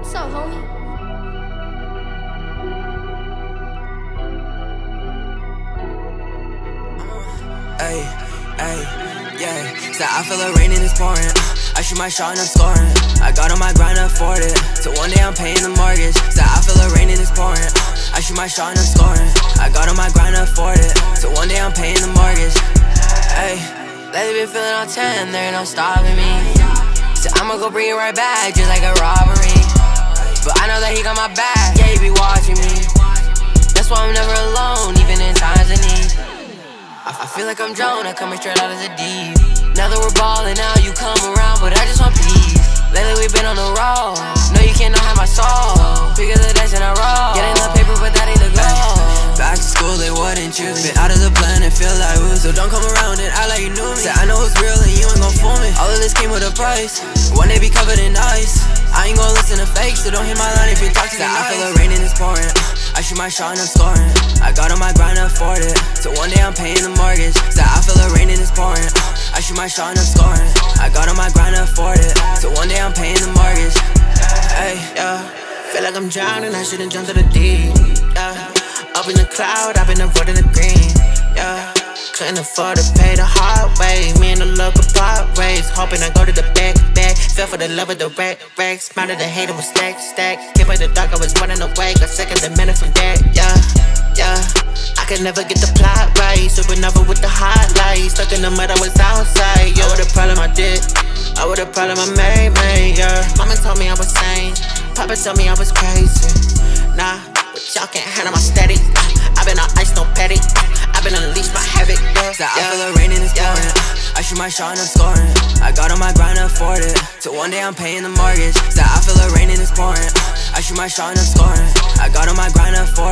What's up, homie? Ay, ay, yeah. Said I feel it raining, it's pouring. I shoot my shot and I'm scoring. I got on my grind to afford it. So one day I'm paying the mortgage. Said I feel it raining, it's pouring. I shoot my shot and I'm scoring. I got on my grind to afford it. So one day I'm paying the mortgage. Ay, lately been feeling all 10, there ain't no stopping me. So I'ma go bring it right back, just like a robbery. But I know that he got my back, yeah, he be watching me. That's why I'm never alone, even in times of need. I feel like I'm Jonah, coming straight out of the deep. Now that we're ballin' out, you come around, but I just want peace. Lately we been on the road, no you cannot have my soul. Bigger the dice and I roll, getting the paper but that ain't the goal. Back to school they wouldn't choose me. Been out of the plan and feel like woo. So don't come around and act like you knew me. Say I know it's real and you ain't gon' fool me. All of this came with a price, one day be covered in ice. I ain't gon' listen to fakes, so don't hit my line if you talk to me nice. I feel it raining, it's pouring. I shoot my shot and I'm scoring. I got on my grind to afford it. So one day I'm paying the mortgage. Said I feel it raining, it's pouring. I shoot my shot and I'm scoring. I got on my grind to afford it. So one day I'm paying the mortgage. Hey, yeah. Feel like I'm drowning, I shouldn't jump to the deep. Yeah. Up in the cloud, I've been avoiding the green. Yeah. Couldn't afford to pay the hard way. Me and the local part race. Hoping I go to the back. Fell for the love of the rack. Smile at the hater with stack. Came by the dark, I was running away. Got seconds a minute from that, yeah. I could never get the plot right. Supernova with the highlights. Stuck in the mud, I was outside. Yo, what a problem I did. Oh, what a problem I made, yeah. Mama told me I was sane. Papa told me I was crazy. Nah, but y'all can't handle my steady. I've been on ice, no petty. I've been unleashed my havoc, yeah. I feel it raining, it's pouring. I shoot my shot and I'm scoring. I got on my grind to afford it. So one day I'm paying the mortgage. Said I feel it raining, it's pouring. I shoot my shot and I'm scoring. I got on my grind to afford it.